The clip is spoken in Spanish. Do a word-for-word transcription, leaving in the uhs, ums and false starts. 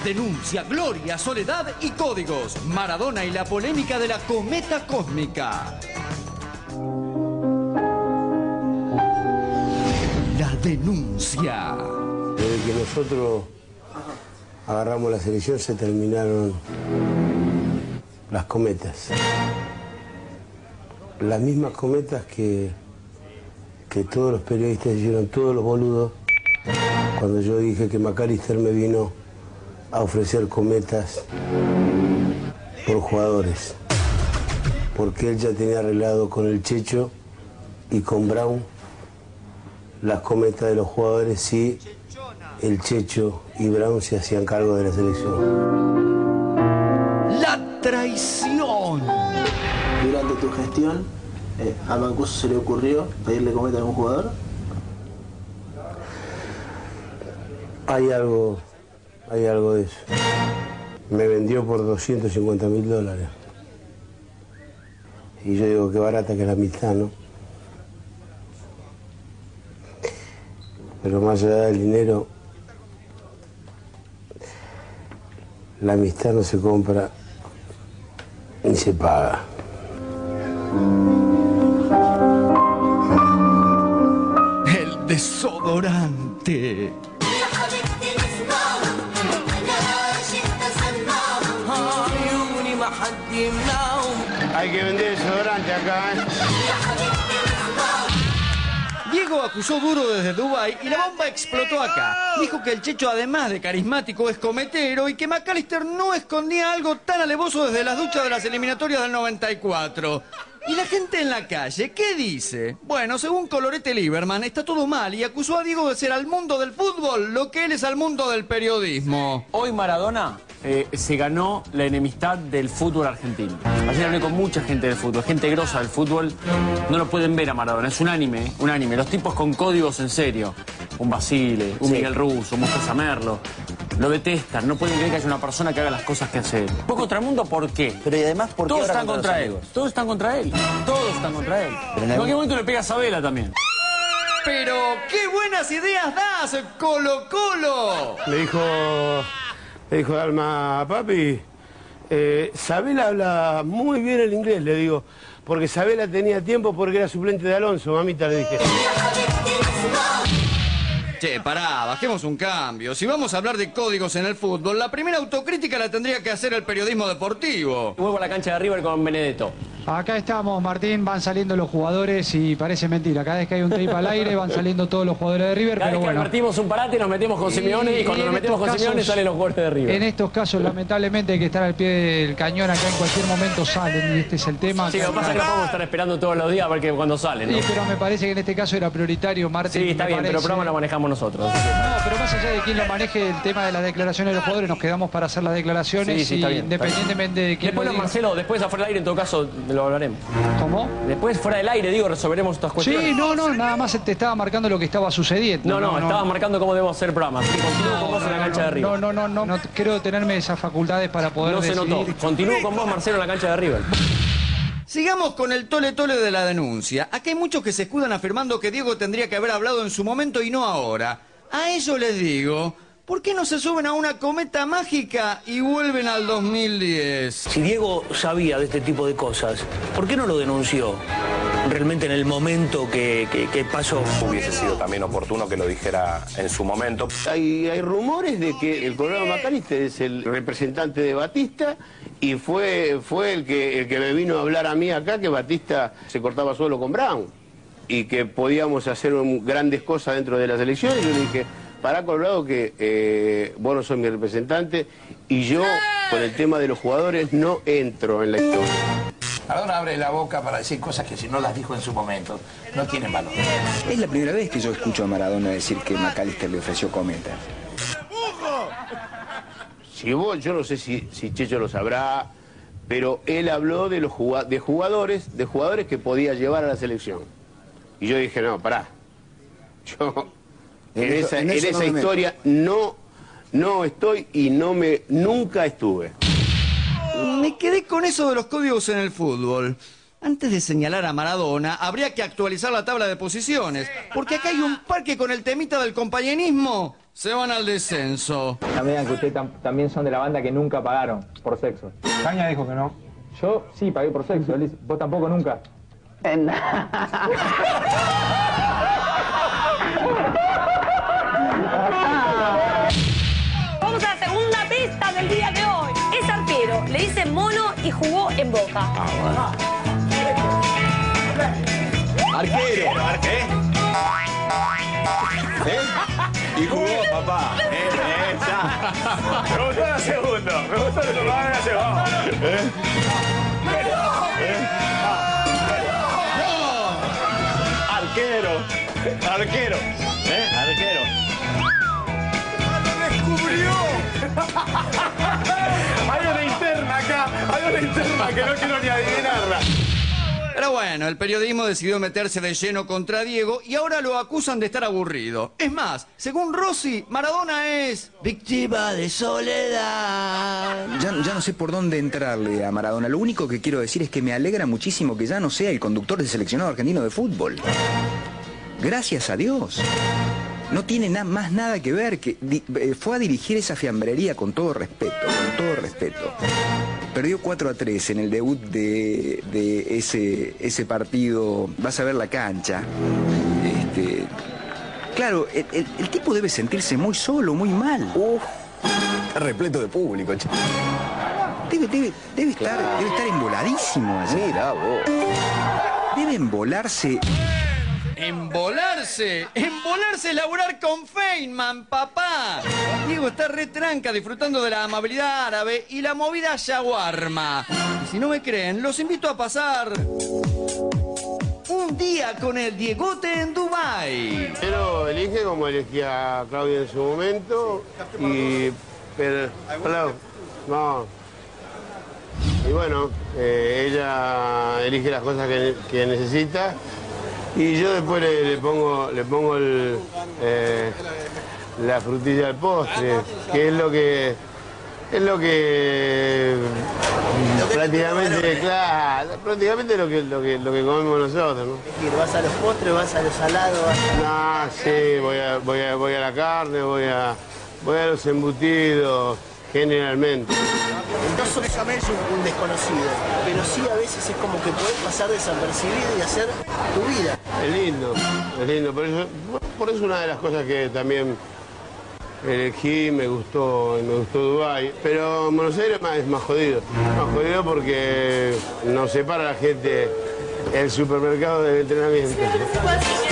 Denuncia, gloria, soledad y códigos. Maradona y la polémica de la cometa cósmica. La denuncia. Desde que nosotros agarramos la selección se terminaron las cometas. Las mismas cometas que, que todos los periodistas hicieron, todos los boludos, cuando yo dije que McAllister me vino a ofrecer cometas por jugadores. Porque él ya tenía arreglado con el Checho y con Brown las cometas de los jugadores si el Checho y Brown se hacían cargo de la selección. La traición. Durante tu gestión, eh, ¿a Mancuso se le ocurrió pedirle cometa a algún jugador? Hay algo, hay algo de eso. Me vendió por doscientos cincuenta mil dólares. Y yo digo, qué barata que es la amistad, ¿no? Pero más allá del dinero, la amistad no se compra ni se paga. El desodorante. Hay que vender desodorante acá, ¿eh? Diego acusó duro desde Dubái y la bomba explotó acá. Dijo que el Checho, además de carismático, es cometero y que McAllister no escondía algo tan alevoso desde las duchas de las eliminatorias del noventa y cuatro. ¿Y la gente en la calle qué dice? Bueno, según Colorete Lieberman, está todo mal y acusó a Diego de ser al mundo del fútbol lo que él es al mundo del periodismo. Hoy Maradona eh, se ganó la enemistad del fútbol argentino. Ayer hablé con mucha gente del fútbol, gente grosa del fútbol. No lo pueden ver a Maradona, es un anime, un anime. Los tipos con códigos en serio. Un Basile, un sí. Miguel Russo, un Mostaza Merlo. Lo detestan, no pueden creer que haya una persona que haga las cosas que hace él. ¿Por contra el mundo por qué? Pero y además, ¿por qué Todos están contra, contra él. Todos están contra él. Todos están contra él. Pero en algún momento le pega a Sabela también. Pero qué buenas ideas das, Colo Colo. Le dijo, le dijo Dalma a papi, eh, Sabela habla muy bien el inglés, le digo, porque Sabela tenía tiempo porque era suplente de Alonso, mamita, le dije. Che, pará, bajemos un cambio. Si vamos a hablar de códigos en el fútbol, la primera autocrítica la tendría que hacer el periodismo deportivo. Vuelvo a la cancha de River con Benedetto. Acá estamos, Martín, van saliendo los jugadores y parece mentira. Cada vez que hay un tape al aire van saliendo todos los jugadores de River, Cada pero vez que bueno. advertimos un parate nos metemos con Simeone y, y cuando y nos metemos con casos, Simeone salen los jugadores de River. En estos casos, lamentablemente, hay que estar al pie del cañón. Acá en cualquier momento salen y este es el tema. Sí, lo que pasa es que no podemos estar esperando todos los días a ver que cuando salen, ¿no? Sí, pero me parece que en este caso era prioritario, Martín. Sí, está bien, parece... pero el programa lo manejamos nosotros. No, pero más allá de quién lo maneje el tema de las declaraciones de los jugadores, nos quedamos para hacer las declaraciones sí, sí, y está bien, independientemente de quién después lo diga. Marcelo, después afuera del aire, en todo caso, lo hablaremos. ¿Cómo? Después, fuera del aire, digo, resolveremos estas cuestiones. Sí, no, no, nada más te estaba marcando lo que estaba sucediendo. No, no, no estabas no. marcando cómo debemos hacer programas. Sí, continúo con vos no, en la cancha no, de River. No, no, no, no, no creo tenerme esas facultades para poder No se decidir. notó. Continúo con vos, Marcelo, en la cancha de River. Sigamos con el tole tole de la denuncia. Aquí hay muchos que se escudan afirmando que Diego tendría que haber hablado en su momento y no ahora. A ellos les digo... ¿Por qué no se suben a una cometa mágica y vuelven al dos mil diez? Si Diego sabía de este tipo de cosas, ¿por qué no lo denunció realmente en el momento que, que, que pasó? Hubiese sido también oportuno que lo dijera en su momento. Hay, hay rumores de que el Colorado McAllister es el representante de Batista y fue, fue el, que, el que me vino a hablar a mí acá que Batista se cortaba solo con Brown y que podíamos hacer un, grandes cosas dentro de la selección. Y yo le dije... Para Colorado que eh, vos no sos mi representante y yo con el tema de los jugadores no entro en la historia. Maradona abre la boca para decir cosas que si no las dijo en su momento no tienen valor. Es la primera vez que yo escucho a Maradona decir que McAllister le ofreció cometa. Si vos, yo no sé si, si Checho lo sabrá, pero él habló de los jugad de jugadores, de jugadores que podía llevar a la selección. Y yo dije, no, pará. Yo... En, en eso, esa, en en esa no historia no, no estoy y no me, nunca estuve. Me quedé con eso de los códigos en el fútbol. Antes de señalar a Maradona, habría que actualizar la tabla de posiciones, porque acá hay un par que con el temita del compañerismo se van al descenso. No me digan que ustedes tam también son de la banda que nunca pagaron por sexo. Caña dijo que no. Yo sí pagué por sexo, Liz. ¿Vos tampoco nunca? Vamos a la segunda pista del día de hoy. Es arquero, le dicen mono y jugó en Boca. Ah, bueno. Arquero. ¿Eh? ¿Eh? Y jugó, papá. ¿Eh? ¿Eh? Ya. Me gustó la segunda. Me gustó la segunda. La segunda. ¿Eh? ¿Eh? Ah. Arquero. Arquero. ¿Eh? Arquero. ¡Lo descubrió! Hay una interna acá. Hay una interna que no quiero ni adivinarla. Pero bueno, el periodismo decidió meterse de lleno contra Diego y ahora lo acusan de estar aburrido. Es más, según Rossi, Maradona es víctima de soledad. Ya, ya no sé por dónde entrarle a Maradona. Lo único que quiero decir es que me alegra muchísimo que ya no sea el conductor del seleccionado argentino de fútbol. Gracias a Dios. No tiene na más nada que ver. Que di eh, fue a dirigir esa fiambrería con todo respeto, con todo respeto. Perdió cuatro a tres en el debut de, de ese, ese partido. Vas a ver la cancha. Este, claro, el, el, el tipo debe sentirse muy solo, muy mal. Uf, está repleto de público, che. Debe, debe, debe, estar, debe estar emboladísimo allí. Mira vos. Debe embolarse. ¡Embolarse! ¡Embolarse es laburar con Feynman, papá! Diego está re tranca disfrutando de la amabilidad árabe y la movida shawarma. Y si no me creen, los invito a pasar un día con el Diegote en Dubái. Pero elige como elegía a Claudia en su momento y... Pero, claro, no. Y bueno, eh, ella elige las cosas que, que necesita. Y yo después le, le pongo, le pongo el, eh, la frutilla al postre, que es lo que es lo que prácticamente, claro, prácticamente lo que lo que lo que comemos nosotros, ¿no? ¿Vas a los postres, vas a los salados? No, sí, voy a, voy a, voy a la carne, voy a, voy a los embutidos, generalmente. No sos un, un desconocido, pero sí a veces es como que podés pasar desapercibido y hacer tu vida. Es lindo, es lindo. Por eso, por eso una de las cosas que también elegí, me gustó, me gustó Dubái. Pero Buenos Aires es más, es más jodido. Más jodido porque nos separa la gente el supermercado del entrenamiento.